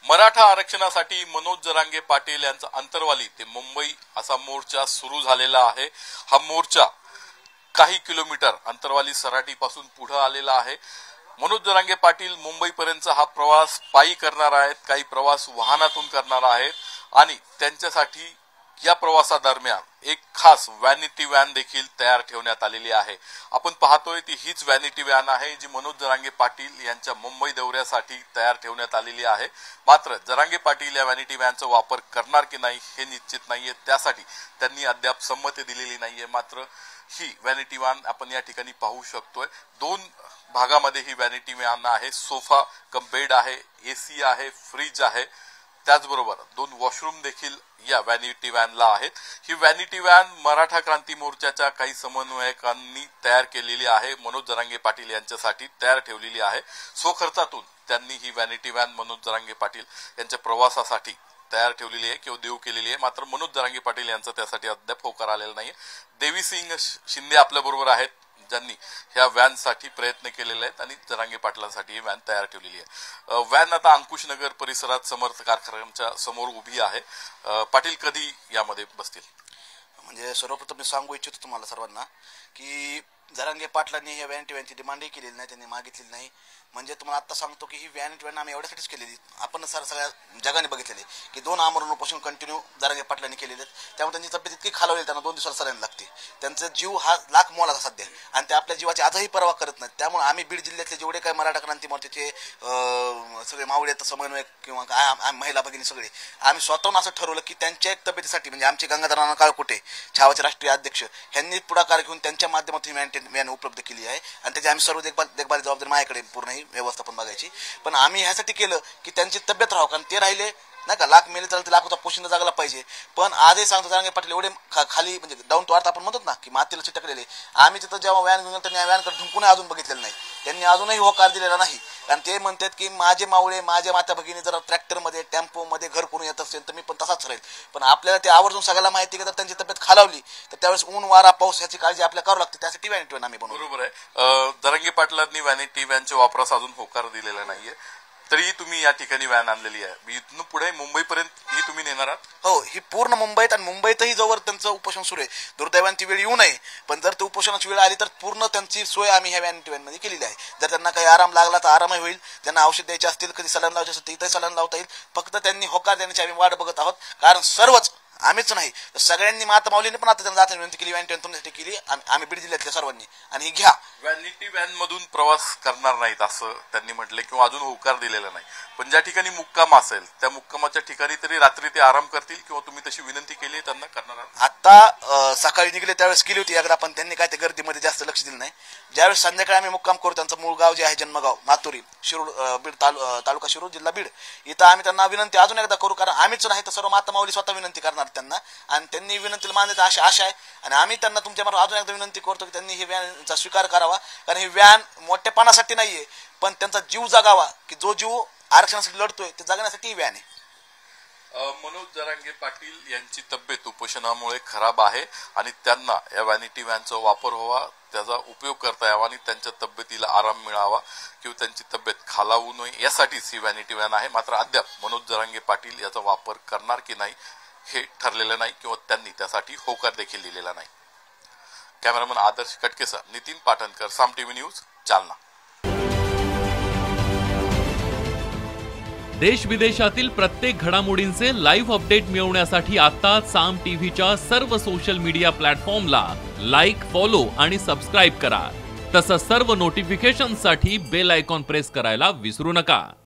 मराठा आरक्षणासाठी मनोज जरांगे पाटील यांचा अंतरवाली ते मुंबई असा मोर्चा सुरू झालेला आहे। हा मोर्चा काही किलोमीटर अंतरवाली सराटी पासून पुढे आलेला आहे। मनोज जरांगे पाटील मुंबईपर्यंतचा हा प्रवास पायी करणार आहेत, काही प्रवास वाहनातून करणार आहेत आणि त्यांच्यासाठी या प्रवासादरम्यान एक खास वॅनिटी व्हॅन देखील तयार ठेवण्यात आलेली आहे। आपण पाहतोय ती हीच वॅनिटी व्हॅन आहे जी मनोज जरांगे पाटील यांच्या मुंबई दौऱ्यासाठी तयार ठेवण्यात आलेली आहे। मात्र जरांगे पाटील या वॅनिटी व्हॅनचा वापर करणार की नाही हे निश्चित नाहीये, त्यासाठी त्यांनी अद्याप संमती दिलेली नाहीये। मात्र ही वॅनिटी व्हॅन आपण या ठिकाणी पाहू शकतोय। दोन भागामध्ये ही वॅनिटी व्हॅन आहे, सोफा कम बेड आहे, एसी आहे, फ्रीज आहे, त्याचबरोबर दोन वॉशरूम देखील या वॅनिटी व्हॅनला आहेत। ही वॅनिटी व्हॅन मराठा क्रांती मोर्चाच्या काही समन्वयकांनी तयार केलेली आहे, मनोज जरांगे पाटील यांच्यासाठी तयार ठेवलेली आहे। स्वखर्चातून त्यांनी ही वॅनिटी व्हॅन मनोज जरांगे पाटील यांच्या प्रवासासाठी तयार ठेवलेली आहे किंवा देऊ केलेली आहे। मात्र मनोज जरांगे पाटील यांचा त्यासाठी अद्याप होकार आलेला नाही। देवीसिंग शिंदे आपल्या बरोबर आहेत, ज्यांनी ह्या व्हॅनसाठी प्रयत्न केलेले आहेत आणि जरांगे पाटलांसाठी ही व्हॅन तयार ठेवलेली आहे। व्हॅन आता अंकुशनगर परिसरात समर्थ कारखान्याच्या समोर उभी आहे। पाटील कधी यामध्ये बसतील? म्हणजे सर्वप्रथम मी सांगू इच्छितो तुम्हाला सर्वांना की जरांगे पाटलांनी ह्या वॅनिटी व्हॅनची डिमांडही केलेली नाही, त्यांनी मागितलेली नाही। म्हणजे तुम्हाला आता सांगतो की ही वॅनिटी व्हॅन आम्ही एवढ्यासाठीच केलेली, आपण सगळ्या जगाने बघितलेली की 2 आमरण उपोषण कंटिन्यू जरांगे पाटलांनी केलेले आहेत। त्यामुळे त्यांची तब्येत इतकी खालावली, त्यांना 2 दिवसाला सलाईन लागते। त्यांचा जीव हा लाख मोलाचा सध्या आणि ते आपल्या जीवाची आजही पर्वा करत नाहीत। त्यामुळे आम्ही बीड जिल्ह्यातले जेवढे काही मराठा क्रांती मोर्चाचे सगळे मावळे समन्वयक किंवा महिला भगिनी सगळे आम्ही स्वतःहून असं ठरवलं की त्यांच्या एक तब्येतीसाठी म्हणजे आमचे गंगाधर नाना काळकुटे छावाचे राष्ट्रीय अध्यक्ष यांनी पुढाकार घेऊन त्यांच्या माध्यमातून व्हॅन उपलब्ध केली आहे आणि त्याची आम्ही सर्व देखभाल जबाबदारी माझ्याकडे पूर्ण ही व्यवस्थापन बघायची। पण आम्ही ह्यासाठी केलं की त्यांची तब्येत राहावं, कारण ते राहिले नाही का, लाख मेले चालते, लाखोचा पोषण जागला पाहिजे। पण आजही सांगतो जरांगे पाटील एवढे खाली म्हणजे डाऊन टू अर्थ आपण म्हणतो ना की मातीला चिटकलेले, आम्ही तिथं जेव्हा व्हॅन घेऊन त्यांनी व्हॅनकडे ढुंकून अजून बघितलेलं नाही, त्यांनी अजूनही होकार दिलेला नाही। कारण ते म्हणतात की माझे मावळे माझ्या माता भगिनी जर ट्रॅक्टरमध्ये टेम्पोमध्ये घर करून येत असेल तर मी पण तसाच राहील। पण आपल्याला ते आवर्जून सगळ्याला माहिती की जर त्यांची तब्येत खालावली तर त्यावेळेस ऊन वारा पाऊस याची काळजी आपल्याला करावी लागते, त्यासाठी वॅनिटी व्हॅन आम्ही बनवली। बरोबर आहे। जरांगे पाटलांनी वॅनिटी व्हॅनच्या वापरास अजून होकार दिलेला नाहीये, तरी तुम्ही या ठिकाणी व्हॅन आणलेली आहे। इथून पुढे मुंबईपर्यंत ही तुम्ही नेणार आहात? हो, ही पूर्ण मुंबईत आणि मुंबईतही जवळ त्यांचं उपोषण सुरू आहे। दुर्दैवाने ती वेळ येऊ नये, पण जर ती उपोषणाची वेळ आली तर पूर्ण त्यांची सोय आम्ही ह्या वॅनिटी व्हॅनमध्ये केलेली आहे। जर त्यांना काही आराम लागला तर आरामही होईल, त्यांना औषध द्यायचे असतील, कधी सलाईन लावायचे असतील इथंही सलाईन लावता येईल। फक्त त्यांनी होकार देण्याची आम्ही वाट बघत आहोत, कारण सर्वच आम्हीच नाही तर सगळ्यांनी माता माऊलीने पण आता त्यांना जाताना विनंती केली, वॅनिटी व्हॅन तुमच्यासाठी केली आम्ही बीड जिल्ह्यातल्या सर्वांनी, आणि ही घ्या। वॅनिटी व्हॅन मधून प्रवास करणार नाहीत असं त्यांनी म्हटले किंवा अजून होकार दिलेला नाही, पण ज्या ठिकाणी मुक्काम असेल त्या मुक्कामाच्या ठिकाणी तरी रात्री ते आराम करतील किंवा तुम्ही तशी विनंती केली त्यांना करणार आहात? आता सकाळी निघले त्यावेळेस केली होती एकदा, पण त्यांनी काय ते गर्दीमध्ये जास्त लक्ष दिलं नाही। ज्यावेळेस संध्याकाळी आम्ही मुक्काम करू, त्यांचं मूळ गाव जे आहे जन्मगाव मातुरी शिरूर बीड तालुका शिरूर जिल्हा बीड, इथं आम्ही त्यांना विनंती अजून एकदा करू, कारण आम्हीच नाही तर सर्व माता माऊली स्वतः विनंती करणार त्यांना आणि त्यांनी विनंतीला मानण्याची आशा आहे। आणि आम्ही त्यांना तुमच्यामार्फत अजून एकदा विनंती करतो की त्यांनी ही व्हॅनचा स्वीकार करावा, कारण ही व्हॅन मोठेपणासाठी नाहीये पण त्यांचा जीव जगावा, की जो जीव आरक्षणासाठी लढतोय ते जगण्यासाठी ही व्हॅन आहे। मनोज जरांगे पाटील यांची तब्येत उपोषणामुळे खराब आहे आणि त्यांना या वॅनिटी व्हॅनचा वापर व्हावा, त्याचा उपयोग करता यावा आणि त्यांच्या तब्येतीला आराम मिळावा किंवा त्यांची तब्येत खालावू नये यासाठीच ही वॅनिटी व्हॅन आहे। मात्र अद्याप मनोज जरांगे पाटील याचा वापर करणार की नाही हे ठरलेलं नाही किंवा त्यांनी त्यासाठी होकार देखील दिलेला नाही। कॅमेरामन आदर्श कटकेसह नितीन पाटणकर, साम टीव्ही न्यूज, जालना। देश विदेशातील प्रत्येक घडामोडींचे लाईव्ह अपडेट मिळवण्यासाठी आता साम टीव्हीच्या सर्व सोशल मीडिया प्लॅटफॉर्मला लाईक, फॉलो आणि सबस्क्राईब करा। तसंच सर्व नोटिफिकेशनसाठी बेल आयकॉन प्रेस करायला विसरू नका।